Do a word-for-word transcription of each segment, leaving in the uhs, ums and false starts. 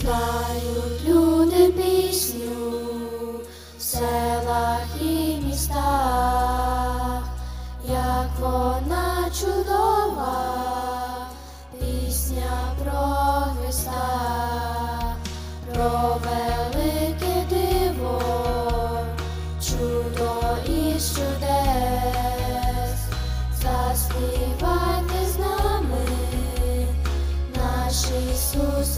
Знають люди пісню в селах і містах, як вона чудова, пісня про Христа, про велике диво, чудо із чудес. Заспівайте з нами, наш Ісус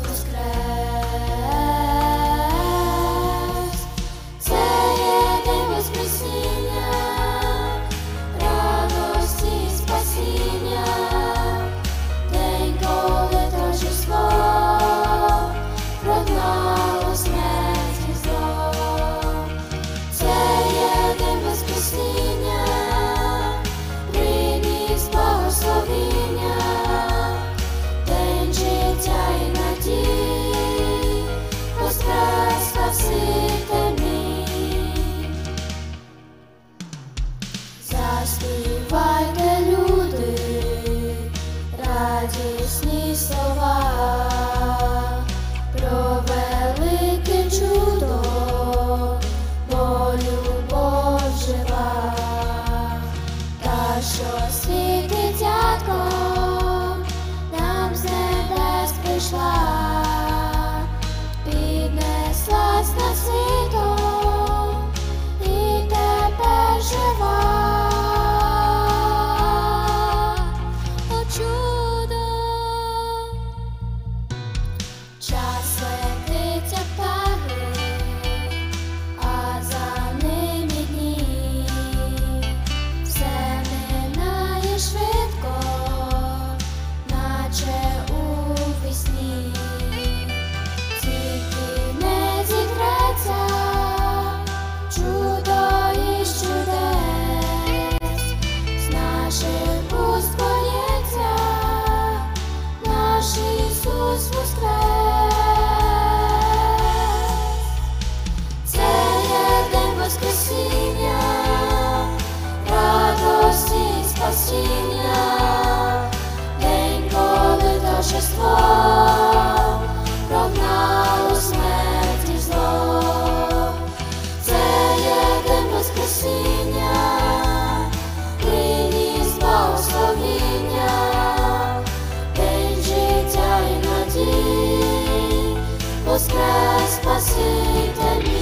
воскрес. Це є день Воскресіння, радості і спасіння, день, коли торжество прогнало смерть і зло. Це є день Воскресіння, приніс благословіння, день життя і надій, воскрес Спаситель мій. Заспівайте, люди, радісні слова про велике чудо, бо любов жива, та що світить дятком, нам з небес прийшла, піднеслась над світом і тепер жива. О, чудо! Час летить, як птахи, а за ними дні. Все минає швидко, наче у вісні. Тільки не зітреться чудо із чудес, з наших уст полється наш Ісус воскрес. Це є день Воскресіння, радості і спасіння, день, коли торжество прогнало смерть і зло. Це є день Воскресіння, приніс благословіння, день життя і надій, воскрес Спаситель мій.